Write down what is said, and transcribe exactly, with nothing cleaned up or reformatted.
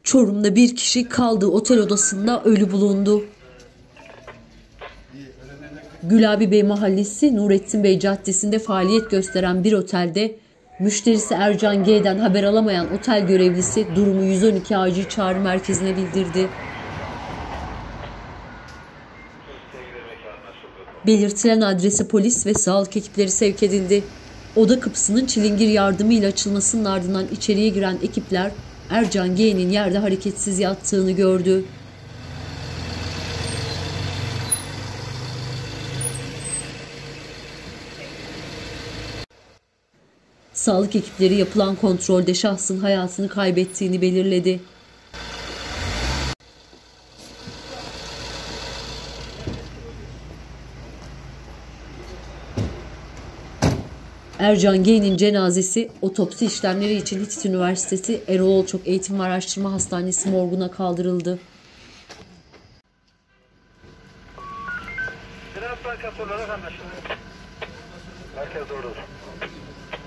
Çorum'da bir kişi kaldığı otel odasında ölü bulundu. Gülabi Bey Mahallesi Nurettin Bey Caddesi'nde faaliyet gösteren bir otelde müşterisi Ercan G'den haber alamayan otel görevlisi durumu yüz on iki acil çağrı merkezine bildirdi. Belirtilen adrese polis ve sağlık ekipleri sevk edildi. Oda kapısının çilingir yardımıyla açılmasının ardından içeriye giren ekipler Ercan G'nin yerde hareketsiz yattığını gördü. Sağlık ekipleri yapılan kontrolde şahsın hayatını kaybettiğini belirledi. Ercan G'nin cenazesi otopsi işlemleri için Hitit Üniversitesi Erol Olçok Eğitim ve Araştırma Hastanesi morguna kaldırıldı. Biraz daha kapıları anlaşılır. Herkes doğrudur.